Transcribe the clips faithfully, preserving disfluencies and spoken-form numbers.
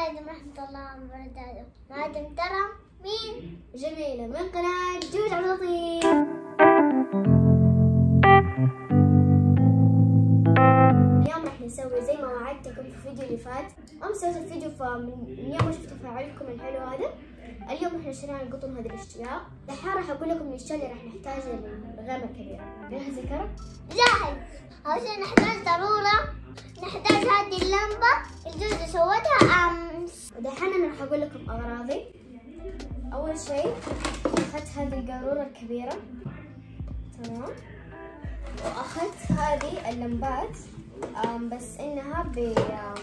عليكم ورحمة الله وبركاته. معكم ترى مين؟ جميلة من قناة جوج عبد اللطيف. اليوم راح نسوي زي ما وعدتكم في الفيديو اللي فات. أمس سويت الفيديو فمن يوم ما شفت تفاعلكم الحلو هذا. اليوم احنا اشترينا القطن هذه الاشياء. الحين راح اقول لكم الاشياء اللي راح نحتاجها للغامة الكبيرة. جاهزة كرم؟ جاهز. أول شيء نحتاج ضرورة، نحتاج هذه اللمبة الجوزة سوتها أمس. ودحين أنا راح أقول لكم أغراضي. أول شيء أخذت هذه القارورة الكبيرة، تمام، وأخذت هذه اللمبات بس إنها ب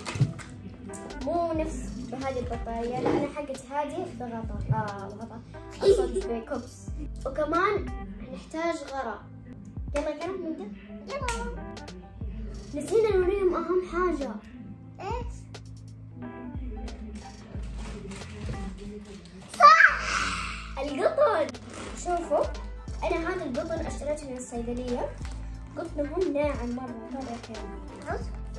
مو نفس بهذه البطارية، لا أنا حقتي هذه بغطاء آه بغطاء أقصد بكوبس. وكمان نحتاج غرا. يلا كرم نبدأ. يلا. نسينا نوريهم أهم حاجة. إيش؟ صح! القطن. شوفوا أنا هذا القطن اشتريته من الصيدلية، قطنهم ناعم مرة هذا كذا.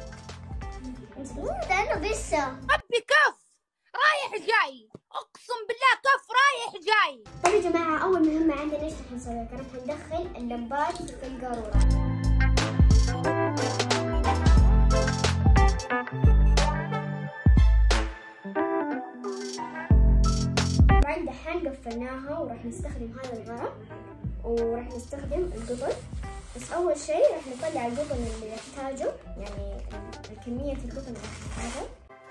ده أنا بسه. أبي كف رايح جاي، أقسم بالله كف رايح جاي. طيب يا جماعة، أول مهمة عندنا إيش راح نسوي؟ راح ندخل اللمبات في القارورة. طبعا دحين قفلناها وراح نستخدم هذا الغرق وراح نستخدم القطن. بس أول شيء راح نطلع القطن اللي يحتاجه، يعني الكمية القطن اللي يحتاجها.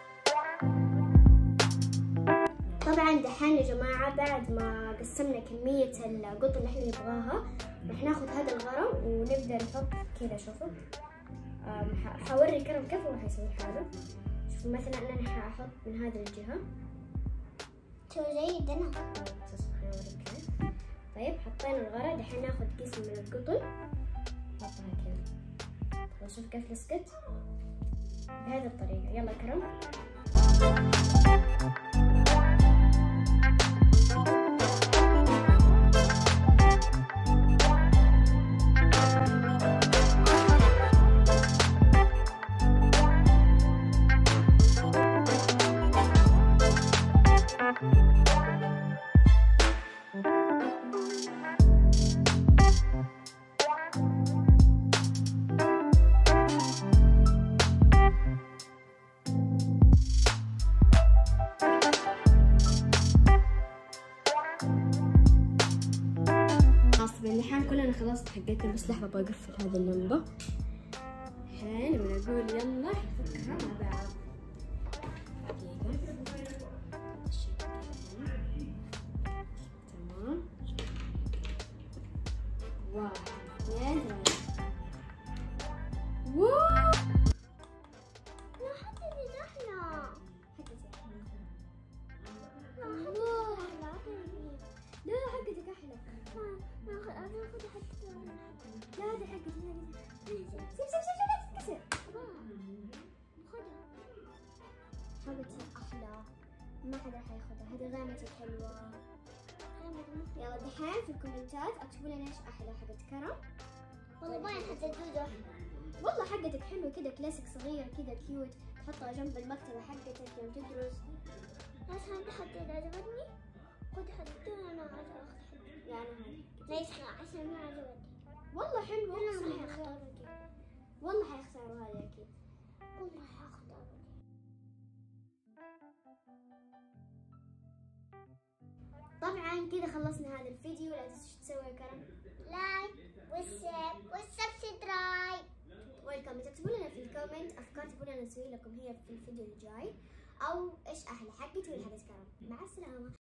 طبعا دحين يا جماعة بعد ما قسمنا كمية القطن اللي احنا نبغاها راح ناخذ هذا الغرق ونبدأ نحط كذا. شوفوا حوري كرم كيف هو حيسوي حاله. شوفوا مثلا أنا حأحط من هذه الجهة. شو جيد أنا. طيب حطينا الغرق، دحين ناخذ كيس من القطن نحطها كذا. خلاص شوف كيف لصقت بهذه الطريقة. يلا كرم. الحين كلنا خلاص حقتنا، بس لحظة بقفل هذه اللمبة. الحين بنقول يلا نفكها مع بعض. تمام. واحد اثنين ثلاثة. واو. لا حقتي أحلى. حقتي أحلى. لا لا حقتك أحلى. ما أخذ أنا أخذ حقتي. لا هذه حقتي هذه. سيب سيب سيب سيب تتكسر. خذها. حقتي أحلى، ما حدا حياخذها، هذه غامتك حلوة. يلا دحين في الكومنتات اكتبوا لنا ايش أحلى، حقت كرم والله باين حتى الجوزة. والله حقتك حلوة كذا، كلاسيك صغير كذا كيوت، تحطها جنب المكتبة حقتك يوم تدرس. ليش هذه حتى عجبتني؟ خذ حقتي وأنا عايزة أخذ حقتي. يعني ليش عشان ما عجبتني؟ والله حلوة. والله ما حيختاروا دي. والله حيختاروا هذه أكيد. والله حيختاروا دي. طبعا كذا خلصنا هذا الفيديو. لا تنسوا تسوي يا كرم لايك والشير والسبسكرايب. ويلكم. تكتبوا لنا في الكومنت أفكار تبون نسوي لكم هي في الفيديو الجاي، أو إيش أحلى حقتي ولا حقت كرم. مع السلامة.